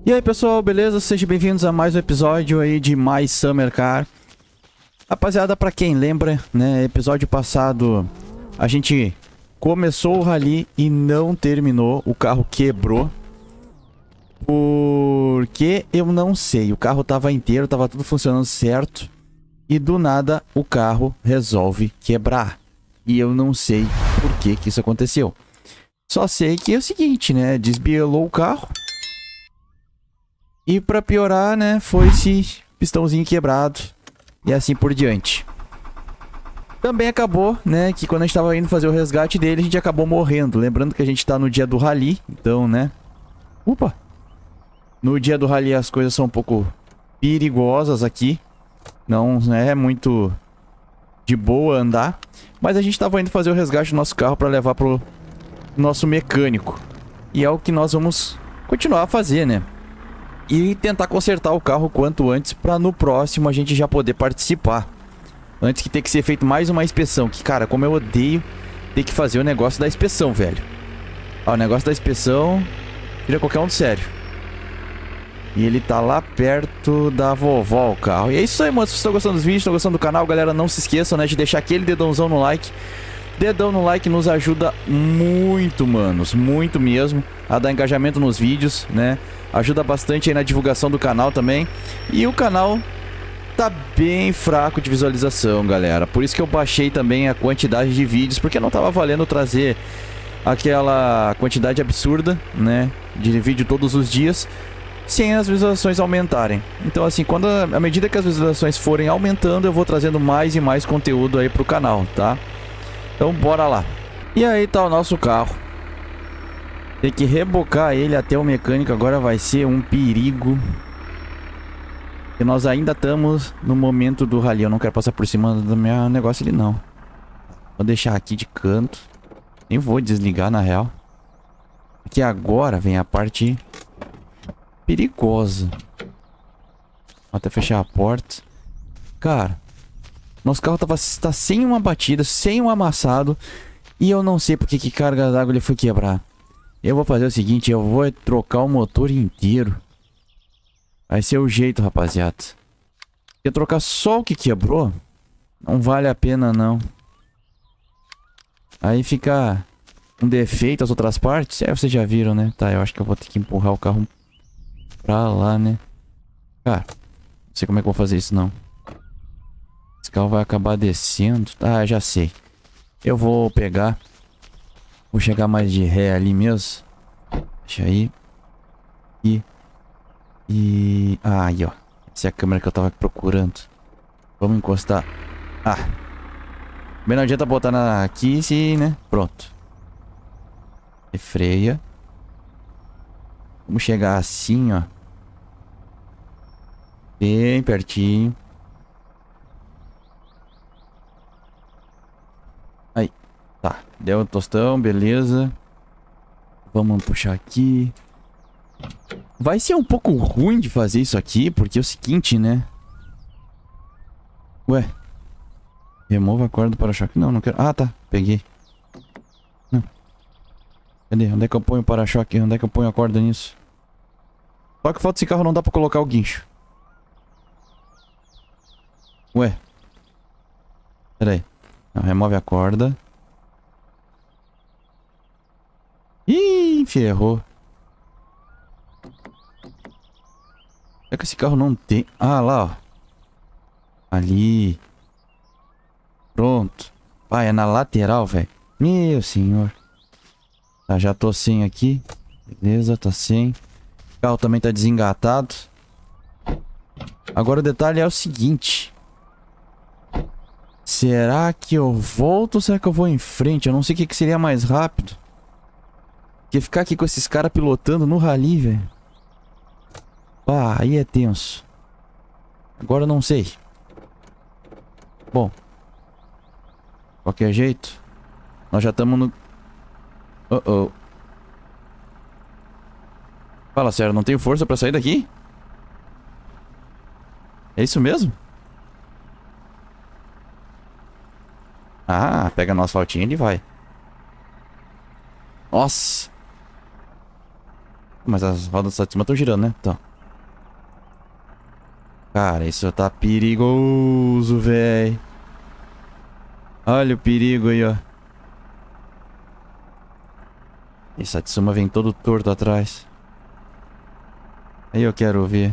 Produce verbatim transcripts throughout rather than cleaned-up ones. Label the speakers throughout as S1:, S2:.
S1: E aí pessoal, beleza? Sejam bem-vindos a mais um episódio aí de mais Summer Car. Rapaziada, pra quem lembra, né, episódio passado a gente começou o rally e não terminou, o carro quebrou. Porque eu não sei, o carro tava inteiro, tava tudo funcionando certo e do nada o carro resolve quebrar. E eu não sei por que que isso aconteceu. Só sei que é o seguinte, né, desbielou o carro. E pra piorar, né, foi esse pistãozinho quebrado e assim por diante. Também acabou, né, que quando a gente tava indo fazer o resgate dele, a gente acabou morrendo. Lembrando que a gente tá no dia do rally, então, né... Opa! No dia do rally as coisas são um pouco perigosas aqui. Não é muito de boa andar. Mas a gente tava indo fazer o resgate do nosso carro pra levar pro nosso mecânico. E é o que nós vamos continuar a fazer, né? E tentar consertar o carro o quanto antes pra no próximo a gente já poder participar. Antes que ter que ser feito mais uma inspeção. Que, cara, como eu odeio ter que fazer o negócio da inspeção, velho. Ó, o negócio da inspeção tira qualquer um do sério. E ele tá lá perto da vovó, o carro. E é isso aí, mano. Se vocês estão gostando dos vídeos, estão gostando do canal, galera, não se esqueçam, né, de deixar aquele dedãozão no like. Dedão no like nos ajuda muito, manos, muito mesmo, a dar engajamento nos vídeos, né? Ajuda bastante aí na divulgação do canal também. E o canal tá bem fraco de visualização, galera. Por isso que eu baixei também a quantidade de vídeos, porque não tava valendo trazer aquela quantidade absurda, né, de vídeo todos os dias, sem as visualizações aumentarem. Então assim, quando à medida que as visualizações forem aumentando, eu vou trazendo mais e mais conteúdo aí pro canal, tá? Então bora lá. E aí tá o nosso carro. Tem que rebocar ele até o mecânico. Agora vai ser um perigo. E nós ainda estamos no momento do rally. Eu não quero passar por cima do meu negócio ali não. Vou deixar aqui de canto. Nem vou desligar na real. Porque agora vem a parte perigosa. Vou até fechar a porta. Cara, nosso carro tava, tá sem uma batida, sem um amassado. E eu não sei porque que carga d'água ele foi quebrar. Eu vou fazer o seguinte, eu vou trocar o motor inteiro. Vai ser o jeito, rapaziada. Porque trocar só o que quebrou não vale a pena, não. Aí fica um defeito as outras partes. É, vocês já viram, né? Tá, eu acho que eu vou ter que empurrar o carro pra lá, né? Cara, não sei como é que eu vou fazer isso, não. Esse carro vai acabar descendo. Ah, já sei. Eu vou pegar. Vou chegar mais de ré ali mesmo. Deixa aí. E... E... Ah, aí, ó. Essa é a câmera que eu tava procurando. Vamos encostar. Ah. Bem, não adianta botar na... aqui se, né? Pronto. E freia. Vamos chegar assim, ó. Bem pertinho. Aí. Tá. Deu um tostão, beleza. Vamos puxar aqui. Vai ser um pouco ruim de fazer isso aqui, porque é o seguinte, né? Ué. Remova a corda do para-choque. Não, não quero. Ah, tá. Peguei. Não. Cadê? Onde é que eu ponho o para-choque? Onde é que eu ponho a corda nisso? Só que falta esse carro, não dá pra colocar o guincho. Ué. Pera aí. Não, remove a corda. Ih, ferrou. É que esse carro não tem... Ah, lá, ó. Ali. Pronto. Ah, é na lateral, velho. Meu senhor. Tá, já tô sem aqui. Beleza, tá sem. O carro também tá desengatado. Agora o detalhe é o seguinte. Será que eu volto ou será que eu vou em frente? Eu não sei o que, que seria mais rápido. Porque ficar aqui com esses caras pilotando no rally, velho. Ah, aí é tenso. Agora eu não sei. Bom. Qualquer jeito. Nós já estamos no... Oh, oh. Fala sério, não tenho força pra sair daqui? É isso mesmo? Ah, pega no asfaltinho e ele vai. Nossa. Mas as rodas do Satsuma estão girando, né? Então. Cara, isso tá perigoso, velho. Olha o perigo aí, ó. Esse Satsuma vem todo torto atrás. Aí eu quero ver.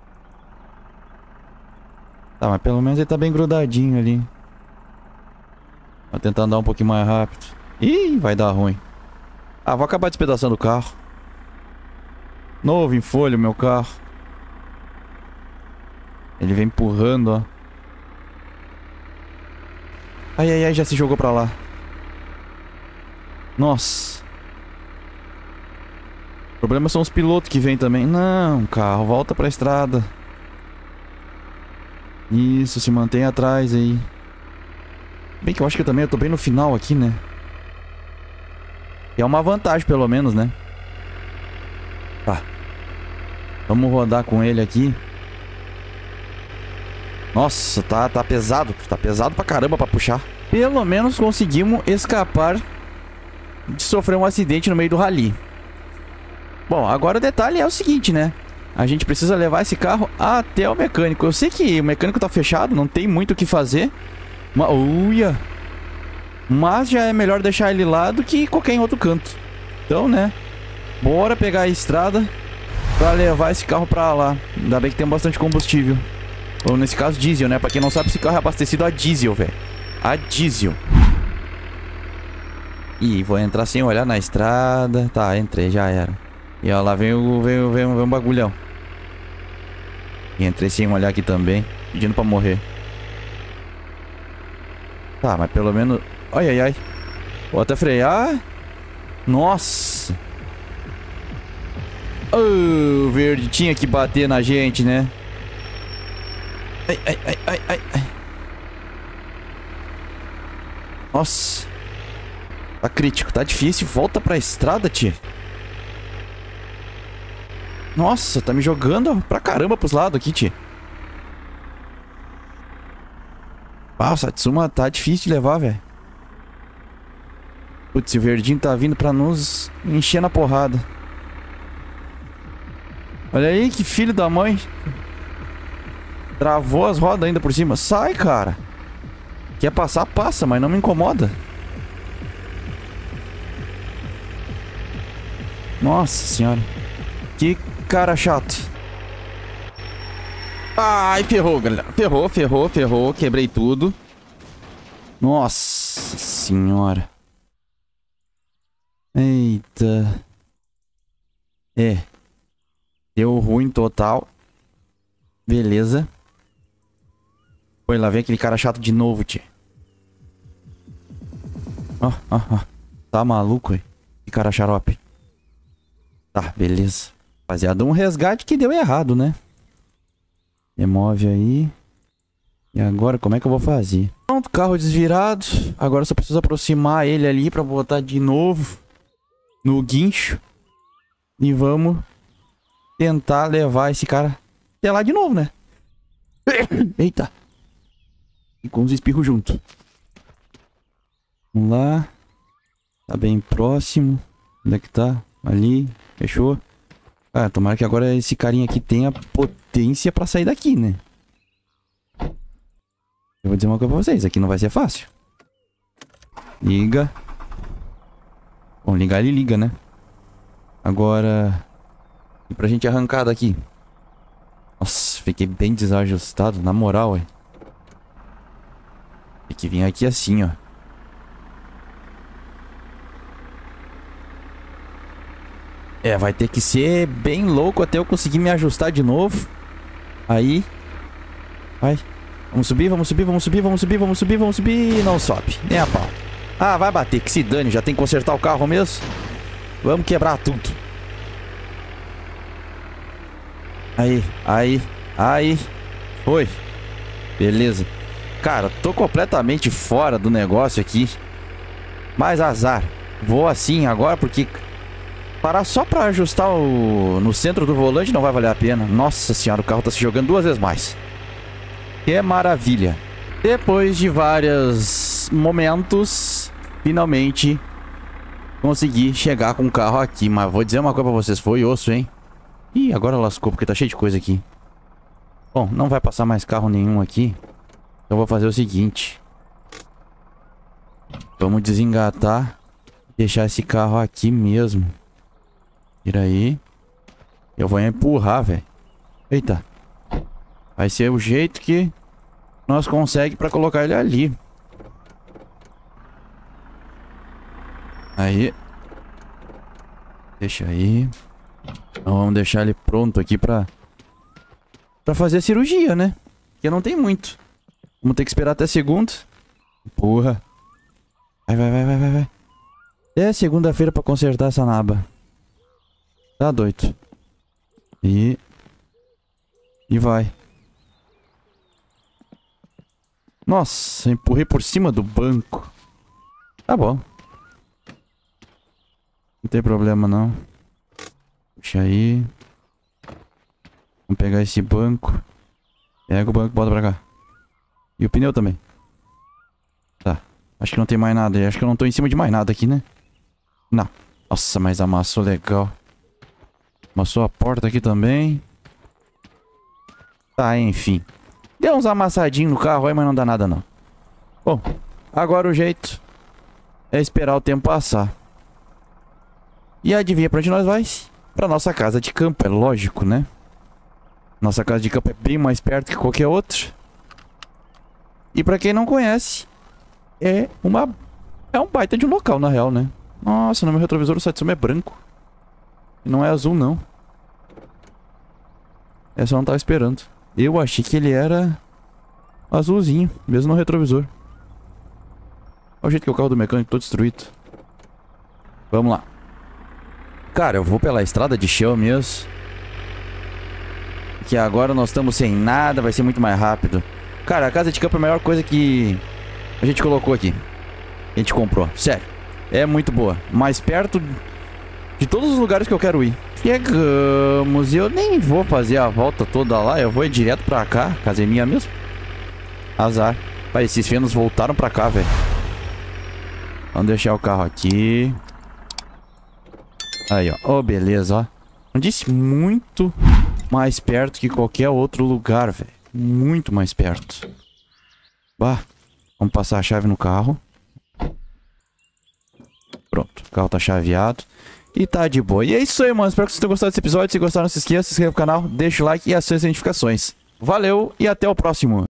S1: Tá, mas pelo menos ele tá bem grudadinho ali. Vou tentar andar um pouquinho mais rápido. Ih, vai dar ruim. Ah, vou acabar despedaçando o carro. Novo em folha o meu carro. Ele vem empurrando, ó. Ai, ai, ai, já se jogou pra lá. Nossa. O problema são os pilotos que vêm também. Não, carro, volta pra estrada. Isso, se mantém atrás aí. Bem que eu acho que eu também eu tô bem no final aqui, né? E é uma vantagem, pelo menos, né? Tá. Vamos rodar com ele aqui. Nossa, tá, tá pesado. Tá pesado pra caramba pra puxar. Pelo menos conseguimos escapar de sofrer um acidente no meio do rally. Bom, agora o detalhe é o seguinte, né? A gente precisa levar esse carro até o mecânico. Eu sei que o mecânico tá fechado, não tem muito o que fazer. Mas, uia. Mas já é melhor deixar ele lá do que qualquer em outro canto. Então, né? Bora pegar a estrada pra levar esse carro pra lá. Ainda bem que tem bastante combustível. Ou nesse caso, diesel, né? Pra quem não sabe, esse carro é abastecido a diesel, velho. A diesel. Ih, vou entrar sem olhar na estrada. Tá, entrei, já era. E ó, lá vem o, vem, o, vem, o, vem um bagulhão. E entrei sem olhar aqui também, pedindo pra morrer. Tá, mas pelo menos... Ai, ai, ai. Vou até frear. Nossa. Oh, o verde tinha que bater na gente, né? Ai, ai, ai, ai, ai, ai. Nossa. Tá crítico, tá difícil. Volta pra estrada, tia. Nossa, tá me jogando pra caramba pros lados aqui, tia. Ah, o Satsuma tá difícil de levar, velho. Putz, o verdinho tá vindo pra nos encher na porrada. Olha aí, que filho da mãe. Travou as rodas ainda por cima. Sai, cara. Quer passar, passa, mas não me incomoda. Nossa senhora. Que cara chato. Ai, ferrou, galera. Ferrou, ferrou, ferrou. Quebrei tudo. Nossa senhora. Eita. É. Deu ruim total. Beleza. Foi, lá vem aquele cara chato de novo, tia. Ó, ó, ó. Tá maluco, hein? Que cara xarope. Tá, beleza. Rapaziada, um resgate que deu errado, né? Remove aí. E agora, como é que eu vou fazer? Pronto, carro desvirado. Agora só preciso aproximar ele ali pra botar de novo no guincho. E vamos tentar levar esse cara até lá de novo, né? Eita. E com os espirros junto. Vamos lá. Tá bem próximo. Onde é que tá? Ali. Fechou. Ah, tomara que agora esse carinha aqui tenha potência pra sair daqui, né? Eu vou dizer uma coisa pra vocês. Aqui não vai ser fácil. Liga. Bom, ligar ele liga, né? Agora... E pra gente arrancar daqui. Nossa, fiquei bem desajustado. Na moral, ué. Tem que vir aqui assim, ó. É, vai ter que ser bem louco até eu conseguir me ajustar de novo. Aí. Vai. Vamos subir, vamos subir, vamos subir, vamos subir, vamos subir, vamos subir. Não sobe, nem a pau. Ah, vai bater, que se dane. Já tem que consertar o carro mesmo. Vamos quebrar tudo. Aí, aí, aí. Foi. Beleza. Cara, tô completamente fora do negócio aqui. Mas azar. Vou assim agora porque... Parar só pra ajustar o... no centro do volante não vai valer a pena. Nossa senhora, o carro tá se jogando duas vezes mais. Que maravilha. Depois de vários momentos, finalmente conseguir chegar com o carro aqui. Mas vou dizer uma coisa pra vocês, foi osso, hein? Ih, agora lascou, porque tá cheio de coisa aqui. Bom, não vai passar mais carro nenhum aqui. Então eu vou fazer o seguinte. Vamos desengatar. Deixar esse carro aqui mesmo. Tira aí. Eu vou empurrar, velho. Eita. Vai ser o jeito que nós conseguimos pra colocar ele ali. Aí. Deixa aí. Então vamos deixar ele pronto aqui pra... Pra fazer a cirurgia, né? Porque não tem muito. Vamos ter que esperar até segunda. Porra. Vai, vai, vai, vai, vai, vai. Até segunda-feira pra consertar essa naba. Tá doido. E... E vai. Nossa, empurrei por cima do banco. Tá bom. Não tem problema não. Puxa aí. Vamos pegar esse banco. Pega o banco e bota pra cá. E o pneu também. Tá. Acho que não tem mais nada. Acho que eu não tô em cima de mais nada aqui, né? Não. Nossa, mas amassou legal. Amassou a porta aqui também. Tá, enfim. Deu uns amassadinhos no carro aí, mas não dá nada não. Bom, agora o jeito é esperar o tempo passar. E adivinha pra onde nós vai? Pra nossa casa de campo, é lógico, né? Nossa casa de campo é bem mais perto que qualquer outra. E pra quem não conhece, é uma... É um baita de um local, na real, né? Nossa, no meu retrovisor o Satsuma é branco. Não é azul, não. Essa eu não tava esperando. Eu achei que ele era azulzinho, mesmo no retrovisor. Olha o jeito que é o carro do mecânico, todo destruído. Vamos lá. Cara, eu vou pela estrada de chão mesmo. Que agora nós estamos sem nada, vai ser muito mais rápido. Cara, a casa de campo é a melhor coisa que a gente colocou aqui. A gente comprou, sério. É muito boa. Mais perto de todos os lugares que eu quero ir. Chegamos. E eu nem vou fazer a volta toda lá. Eu vou ir direto pra cá. Casa é minha mesmo. Azar. Pai, esses fenos voltaram pra cá, velho. Vamos deixar o carro aqui. Aí, ó. Oh, beleza, ó. Eu disse muito mais perto que qualquer outro lugar, velho. Muito mais perto. Bah. Vamos passar a chave no carro. Pronto. O carro tá chaveado. E tá de boa. E é isso aí, mano. Espero que vocês tenham gostado desse episódio. Se gostaram, não se esqueça, se inscreva no canal, deixa o like e acione as notificações. Valeu e até o próximo.